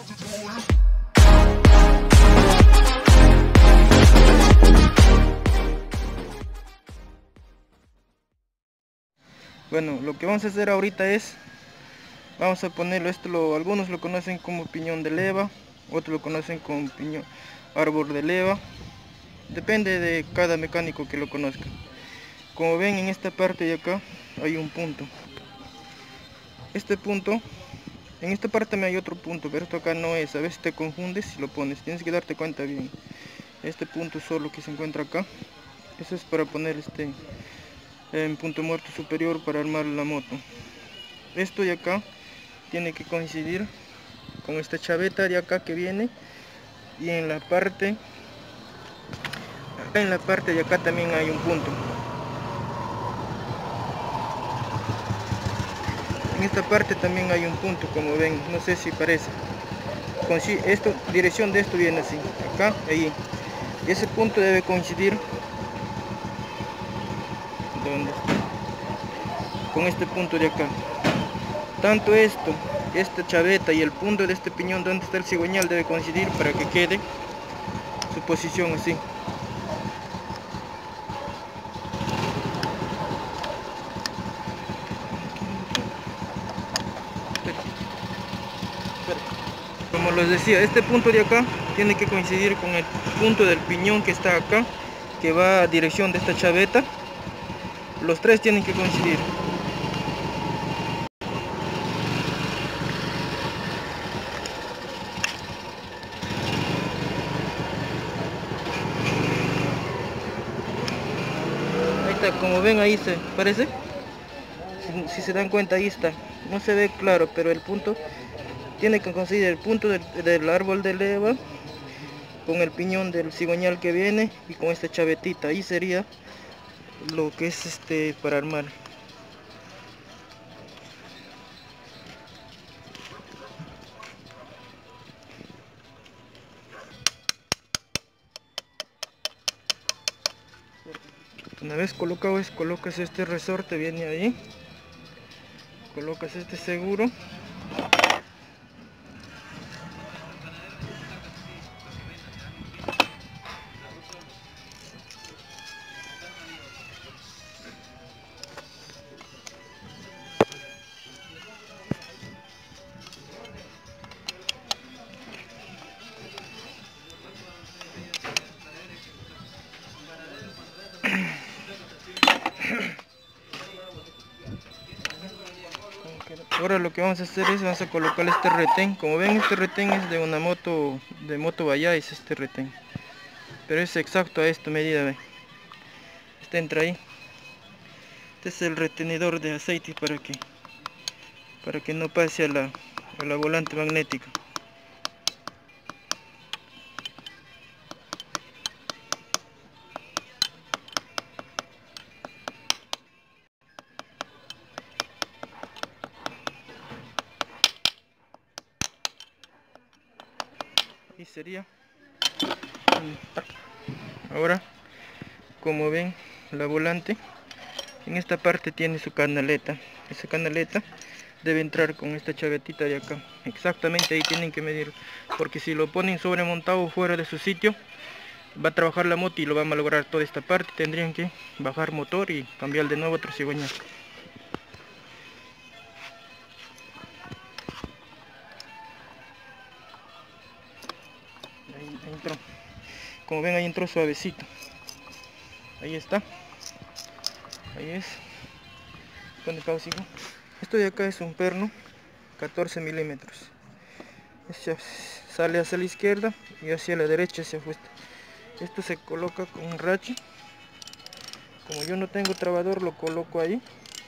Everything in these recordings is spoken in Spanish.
Bueno, lo que vamos a hacer ahorita es, vamos a ponerlo, algunos lo conocen como piñón de leva, otros lo conocen como árbol de leva, depende de cada mecánico que lo conozca. Como ven, en esta parte de acá hay un punto. Este punto, en esta parte también hay otro punto, pero esto acá no es. A veces te confundes si lo pones, tienes que darte cuenta bien. Este punto solo que se encuentra acá, eso es para poner en punto muerto superior para armar la moto. Esto de acá tiene que coincidir con esta chaveta de acá que viene, y en la parte de acá también hay un punto. En esta parte también hay un punto, como ven, no sé si parece. Dirección de esto viene así, acá, ahí. Y ese punto debe coincidir con este punto de acá. Tanto esta chaveta y el punto de este piñón donde está el cigüeñal debe coincidir para que quede su posición así. Como les decía, este punto de acá tiene que coincidir con el punto del piñón que está acá, que va a dirección de esta chaveta. Los tres tienen que coincidir. Ahí está, como ven, ahí se parece. Si se dan cuenta, ahí está. No se ve claro, pero el punto tiene que coincidir el punto del árbol de leva con el piñón del cigüeñal que viene y con esta chavetita. Ahí sería lo que es para armar. Una vez colocado colocas este resorte, viene ahí, colocas este seguro. Ahora lo que vamos a hacer es, vamos a colocar este retén. Como ven, este retén es de una moto, de Moto Vallais, este retén. Pero es exacto a esta medida, ¿ve? Este entra ahí. Este es el retenedor de aceite para que no pase a la volante magnética. Y sería. Ahora, como ven, la volante en esta parte tiene su canaleta. Esa canaleta debe entrar con esta chavetita de acá. Exactamente ahí tienen que medir, porque si lo ponen sobremontado fuera de su sitio, va a trabajar la moto y lo va a malograr toda esta parte. Tendrían que bajar motor y cambiar de nuevo otro cigüeñal. Ahí entró. Como ven, ahí entró suavecito. Ahí está. Ahí es. Pone pausa, hijo. Esto de acá es un perno 14 milímetros. Sale hacia la izquierda y hacia la derecha se ajusta. Esto se coloca con un rache. Como yo no tengo trabador, lo coloco ahí.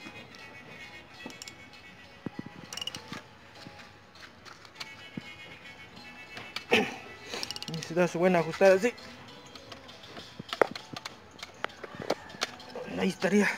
Y se da su buena ajustada así. Ahí estaría.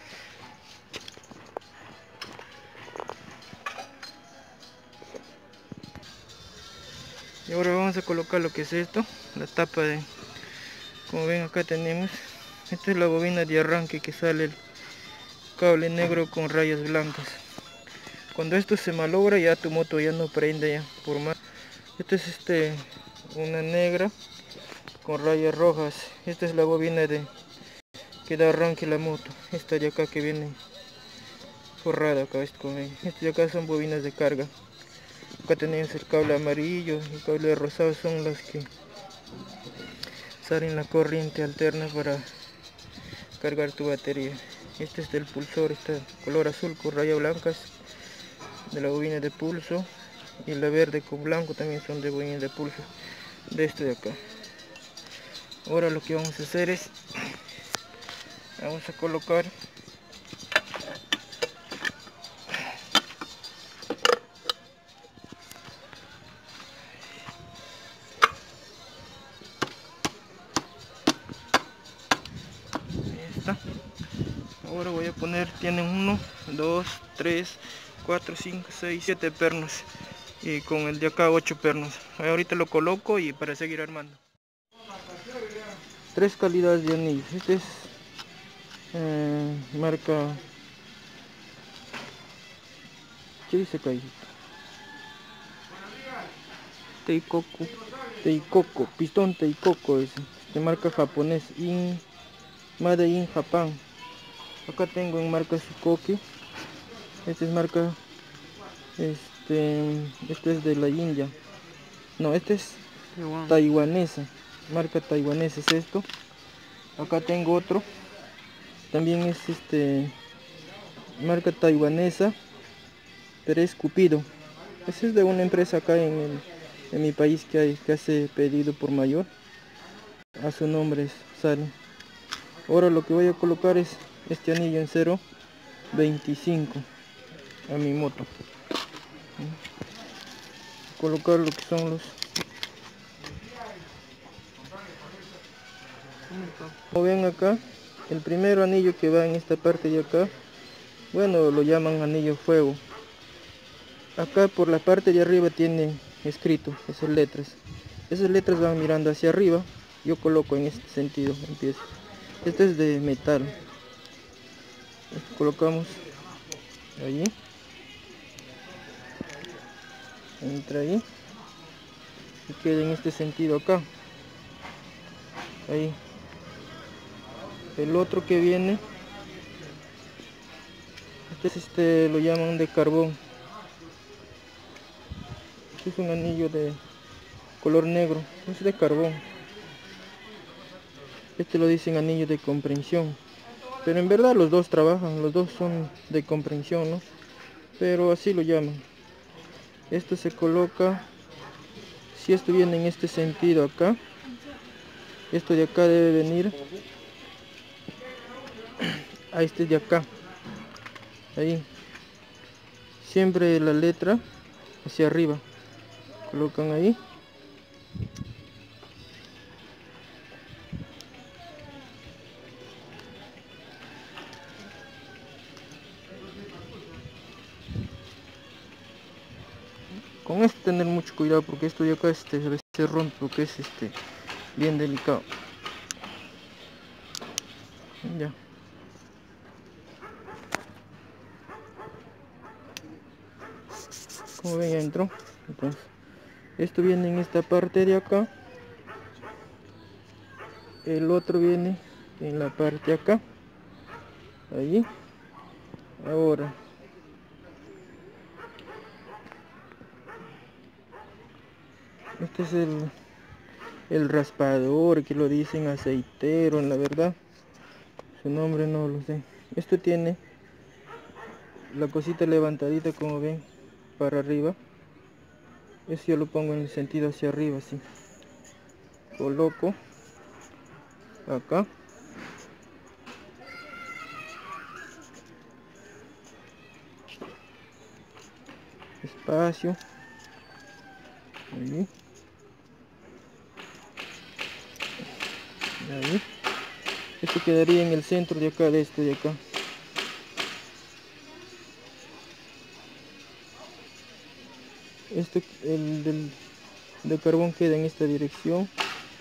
Y ahora vamos a colocar lo que es esto, la tapa de, como ven acá tenemos, esta es la bobina de arranque que sale el cable negro con rayas blancas. Cuando esto se malogra ya tu moto ya no prende ya, Este es una negra con rayas rojas. Esta es la bobina que da arranque la moto. Esta de acá que viene forrada acá, estas de acá son bobinas de carga. Acá tenemos el cable amarillo y el cable rosado, son los que salen la corriente alterna para cargar tu batería. Este es del pulsor, está color azul con rayas blancas de la bobina de pulso, y la verde con blanco también son de bobina de pulso de este de acá. Ahora lo que vamos a hacer es, vamos a colocar esta. Ahora voy a poner, tienen 1, 2, 3, 4, 5, 6, 7 pernos, y con el de acá 8 pernos. Ahorita lo coloco y para seguir armando. Tres calidades de anillos. Este es marca, ¿qué dice acá? Teikoku, pistón Teikoku es de marca japonés, Made in Japan. Acá tengo en marca Sukoki. Esta es marca, este es de la India. No, este es taiwanesa, marca taiwanesa es esto. Acá tengo otro, también es marca taiwanesa, pero es Cupido. Este es de una empresa acá en mi país que hace pedido por mayor. A su nombre sale. Ahora lo que voy a colocar es este anillo en 0.25 a mi moto. Colocar lo que son los, como ven acá, el primer anillo que va en esta parte de acá, bueno, lo llaman anillo fuego. Acá por la parte de arriba tiene escrito esas letras. Esas letras van mirando hacia arriba. Yo coloco en este sentido, empiezo. Este es de metal. Colocamos allí, entra ahí y queda en este sentido acá. Ahí. El otro que viene, lo llaman de carbón. Este es un anillo de color negro, es de carbón. Este lo dicen anillo de comprensión, pero en verdad los dos trabajan, los dos son de comprensión, ¿no? Pero así lo llaman. Esto se coloca, si esto viene en este sentido acá, esto de acá debe venir a este de acá, ahí. Siempre la letra hacia arriba, colocan ahí. Con esto tener mucho cuidado porque esto de acá a veces se rompe porque es bien delicado. Ya. Como ven, ya entró. Entonces, esto viene en esta parte de acá. El otro viene en la parte de acá. Allí. Ahora. Este es el raspador, que lo dicen aceitero, en la verdad. Su nombre no lo sé. Esto tiene la cosita levantadita, como ven, para arriba. Eso yo lo pongo en el sentido hacia arriba, así. Coloco acá. Espacio. Ahí. Ahí. Esto quedaría en el centro de acá, de este de acá. El de carbón queda en esta dirección.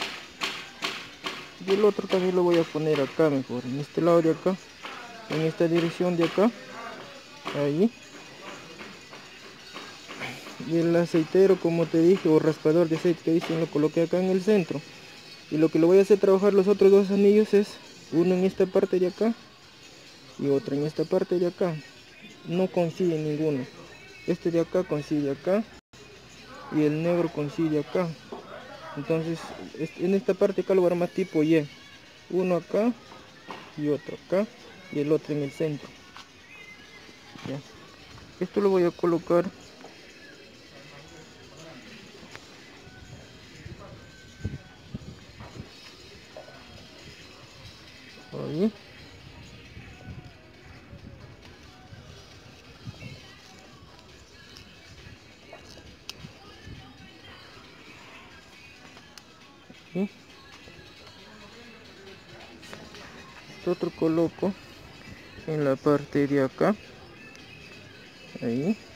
Y el otro también lo voy a poner acá mejor, en este lado de acá, en esta dirección de acá. Ahí. Y el aceitero, como te dije, o raspador de aceite que dicen, lo coloqué acá en el centro. Y lo que le voy a hacer trabajar los otros dos anillos es uno en esta parte de acá y otro en esta parte de acá. No coincide ninguno. Este de acá coincide acá y el negro coincide acá. Entonces en esta parte acá lo voy a armar tipo Y. Uno acá y otro acá y el otro en el centro. Ya. Esto lo voy a colocar ahí. ¿Sí? Este otro coloco en la parte de acá. Ahí.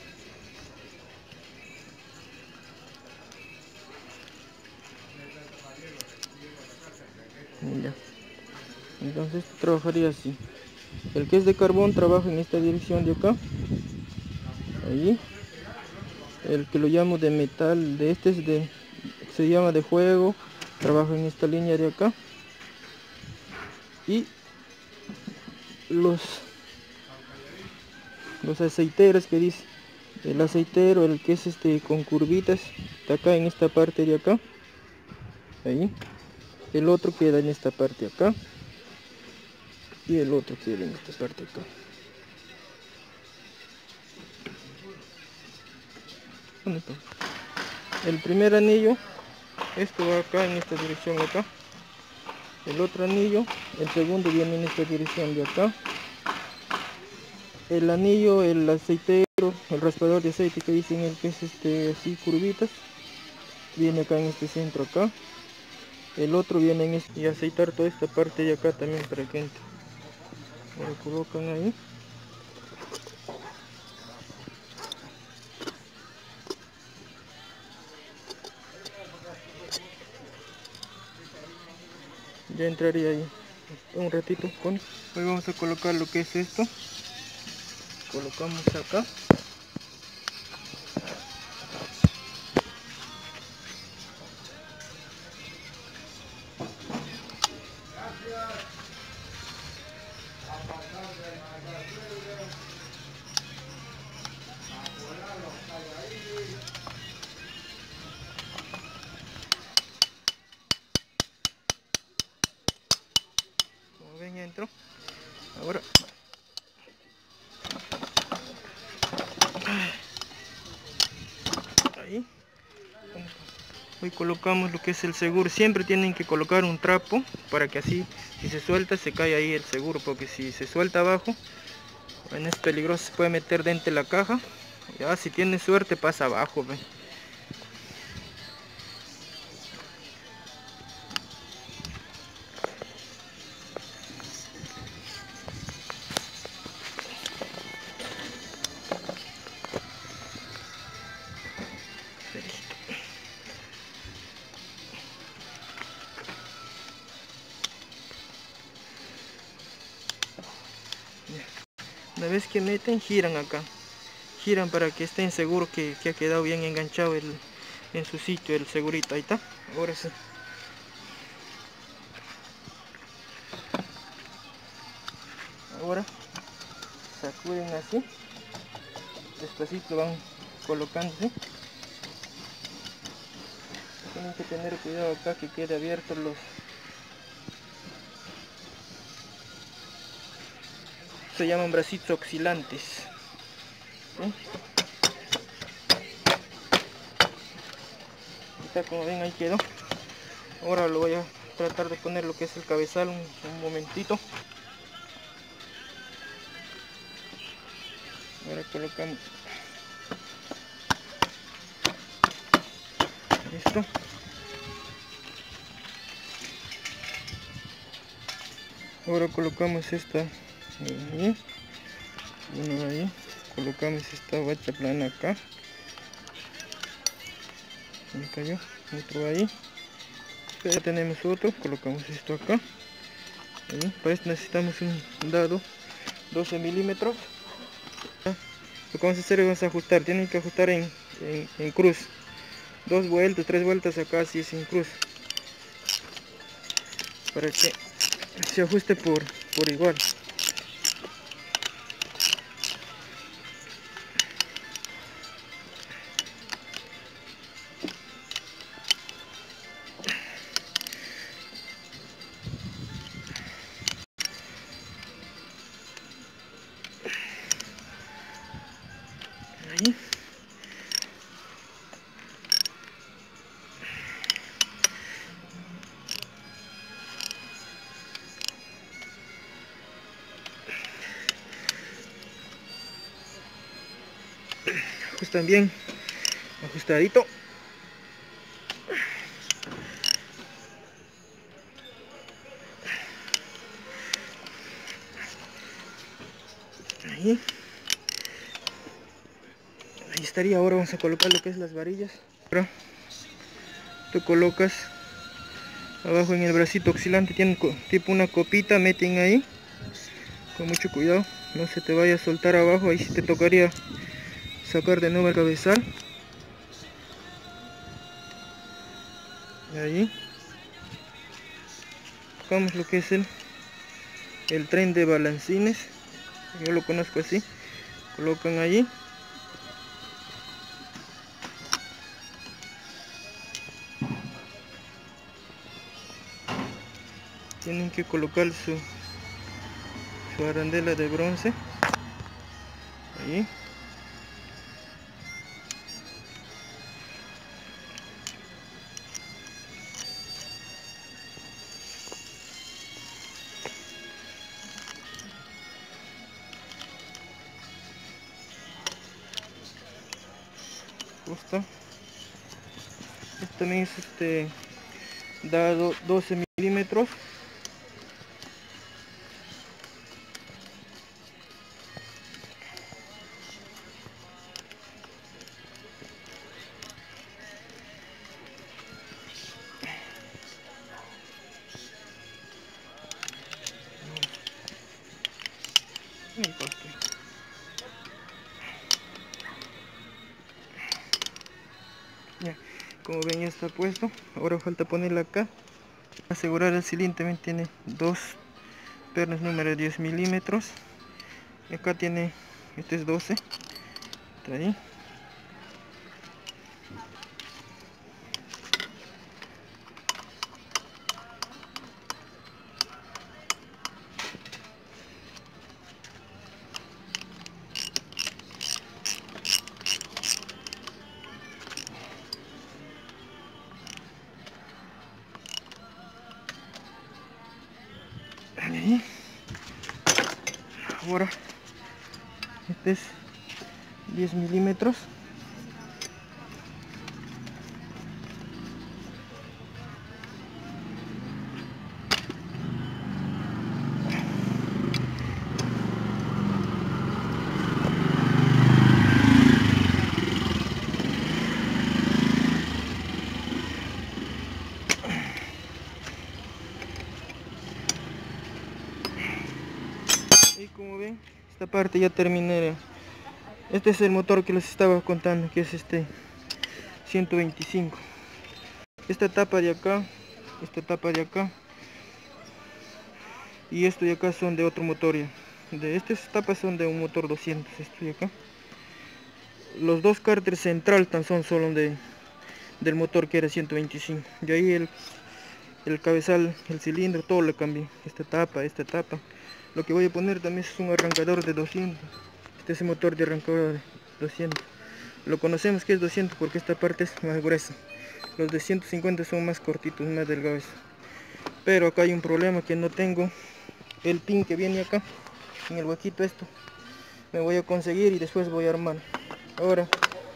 Ya. Entonces trabajaría así. El que es de carbón trabaja en esta dirección de acá. Ahí. El que lo llamo de metal, de este es de, se llama de juego, trabaja en esta línea de acá. Y los aceiteros que dice, el aceitero, el que es con curvitas, está acá en esta parte de acá. Ahí. El otro queda en esta parte de acá. Y el otro queda en esta parte de acá. El primer anillo, esto va acá en esta dirección acá. El otro anillo, el segundo viene en esta dirección de acá. El anillo, el aceitero, el raspador de aceite que dicen, el que es así curvitas, viene acá en este centro acá. El otro viene en este, y aceitar toda esta parte de acá también para que entre. Lo colocan ahí. Ya entraría ahí un ratito con. Hoy vamos a colocar lo que es esto. Colocamos acá. Como ven, ya entró. Ahora ahí. Hoy colocamos lo que es el seguro. Siempre tienen que colocar un trapo para que así, si se suelta, se cae ahí el seguro, porque si se suelta abajo, bueno, es peligroso, se puede meter dentro de la caja. Ya si tiene suerte pasa abajo, ¿ve? Una vez que meten, giran acá. Giran para que estén seguros que ha quedado bien enganchado en su sitio el segurito. Ahí está. Ahora sí. Ahora sacuden así. Despacito van colocando así. Tienen que tener cuidado acá que quede abierto los... Se llaman bracitos oscilantes. ¿Sí? Está, como ven, ahí quedó. Ahora lo voy a tratar de poner lo que es el cabezal un momentito. Ahora colocamos esto. Ahora colocamos esta ahí, uno ahí, colocamos esta bacha plana acá, me cayó, otro ahí, ya tenemos otro, colocamos esto acá, ahí. Para esto necesitamos un dado 12 milímetros. Lo que vamos a hacer es ajustar, tienen que ajustar en en cruz. 2 vueltas, 3 vueltas acá, así es en cruz, para que se ajuste por igual. Ahí. Ajustan bien, ajustadito. Ahí. Ahí estaría. Ahora vamos a colocar lo que es las varillas. Ahora tú colocas abajo en el bracito oscilante, tienen tipo una copita, meten ahí con mucho cuidado, no se te vaya a soltar abajo. Ahí sí te tocaría sacar de nuevo el cabezal. Ahí tocamos lo que es el tren de balancines, yo lo conozco así. Colocan allí. Tienen que colocar su arandela de bronce. Ahí. Justo. Esto también es da 12 milímetros. Ya, como ven ya está puesto. Ahora falta ponerla acá. Asegurar el cilindro también tiene dos pernos número 10 milímetros. Y acá tiene, este es 12. Está ahí. Ahí. Ahora este es 10 milímetros. Y como ven, esta parte ya terminé. Este es el motor que les estaba contando, que es 125. Esta tapa de acá, esta tapa de acá y esto de acá son de otro motor ya. De estas tapas son de un motor 200. Esto de acá. Los dos cárteres central tan son solo del motor que era 125. Y ahí el cabezal, el cilindro, todo le cambié. Esta tapa. Lo que voy a poner también es un arrancador de 200. Este es el motor de arrancador de 200. Lo conocemos que es 200 porque esta parte es más gruesa. Los de 150 son más cortitos, más delgados. Pero acá hay un problema, que no tengo el pin que viene acá en el huequito. Esto me voy a conseguir y después voy a armar. Ahora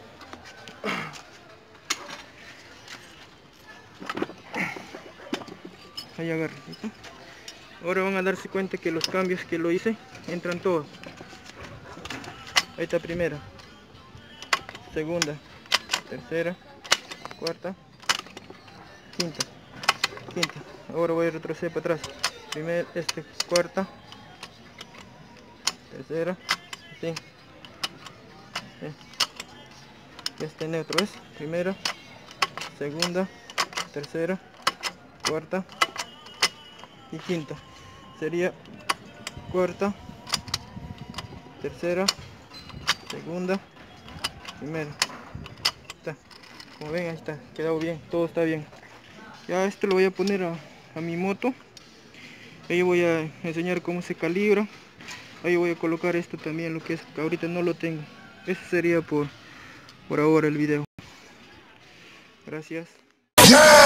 ahí agarro. Ahora van a darse cuenta que los cambios que lo hice entran todos. Ahí está primera, segunda, tercera, cuarta, quinta. Ahora voy a retroceder para atrás. Primera, cuarta, tercera, sí. Ya está en neutro, ¿ves? Primera, segunda, tercera, cuarta y quinta. Sería cuarta, tercera, segunda, primera. Está. Como ven, ahí está, quedado bien, todo está bien. Ya esto lo voy a poner a mi moto. Ahí voy a enseñar cómo se calibra. Ahí voy a colocar esto también, lo que es que ahorita no lo tengo. Eso sería por ahora el video. Gracias.